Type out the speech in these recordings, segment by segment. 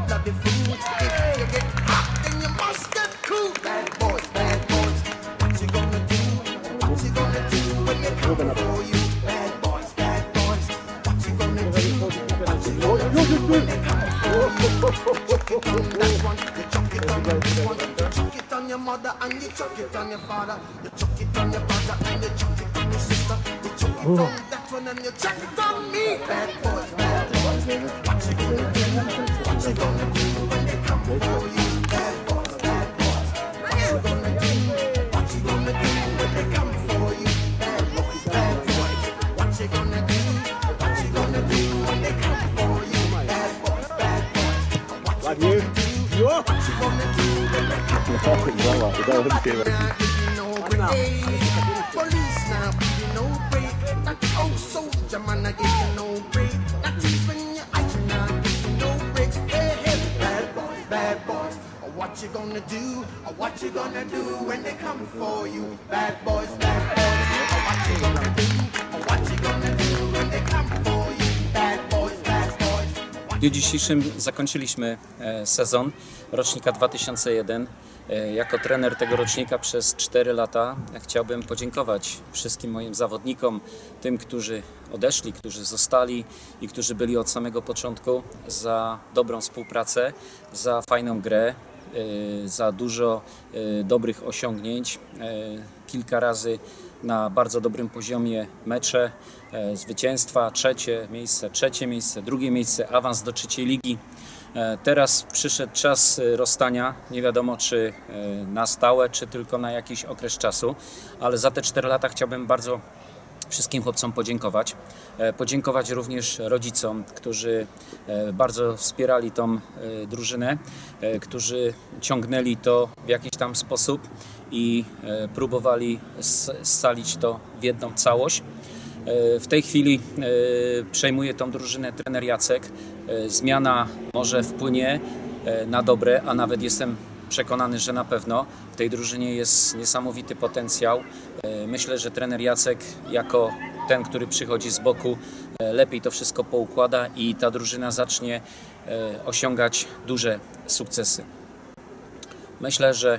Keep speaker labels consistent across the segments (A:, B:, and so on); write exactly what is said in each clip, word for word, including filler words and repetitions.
A: bloody fool. If you get hot, then you must get cool. Bad boys, bad boys, what you gonna do? What you gonna do when they come for you? Bad boys, bad boys, what you gonna do? What you gonna do when they come for you? Chuck it on that one, you chuck it on this one. You chuck it on your mother and you chuck it on your father. You chuck it on your brother and you chuck it on your sister. You chuck it on that one and you chuck it on me. Bad boys, bad boys, what you gonna do? What you gonna do when they come for you? Bad boys, bad boys, what you gonna do? What you gonna do when they come for you? Bad boys, bad boys, what you gonna do? What you gonna do when they come for you? Bad boys, bad boys, what you gonna do? What you gonna do when they come for you? Police now, you no break. That old soldier man, I give you no break. Not even your eyes now, give you no breaks. Hey, hey, bad boys, bad boys. What you gonna do? What you gonna do when they come for you? Bad boys, bad boys. What you gonna do? What you gonna do when they come for you? Bad boys, bad boys.
B: W dniu dzisiejszym zakończyliśmy sezon rocznika dwa tysiące jeden. Jako trener tego rocznika przez cztery lata chciałbym podziękować wszystkim moim zawodnikom, tym, którzy odeszli, którzy zostali i którzy byli od samego początku, za dobrą współpracę, za fajną grę, za dużo dobrych osiągnięć, kilka razy na bardzo dobrym poziomie mecze, zwycięstwa, trzecie miejsce, trzecie miejsce, drugie miejsce, awans do trzeciej ligi. Teraz przyszedł czas rozstania, nie wiadomo czy na stałe, czy tylko na jakiś okres czasu, ale za te cztery lata chciałbym bardzo wszystkim chłopcom podziękować. Podziękować również rodzicom, którzy bardzo wspierali tą drużynę, którzy ciągnęli to w jakiś tam sposób i próbowali scalić to w jedną całość. W tej chwili przejmuje tą drużynę trener Jacek. Zmiana może wpłynie na dobre, a nawet jestem przekonany, że na pewno w tej drużynie jest niesamowity potencjał. Myślę, że trener Jacek jako ten, który przychodzi z boku, lepiej to wszystko poukłada i ta drużyna zacznie osiągać duże sukcesy. Myślę, że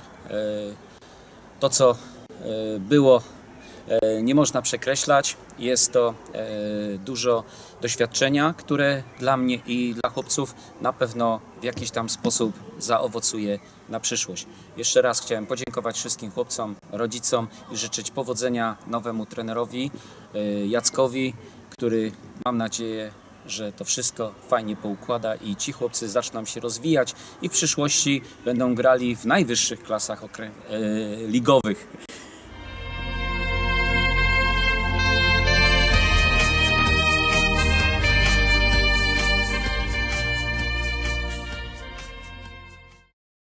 B: to, co było, nie można przekreślać. Jest to dużo doświadczenia, które dla mnie i dla chłopców na pewno w jakiś tam sposób zaowocuje na przyszłość. Jeszcze raz chciałem podziękować wszystkim chłopcom, rodzicom i życzyć powodzenia nowemu trenerowi Jackowi, który, mam nadzieję, że to wszystko fajnie poukłada i ci chłopcy zaczną się rozwijać i w przyszłości będą grali w najwyższych klasach ligowych.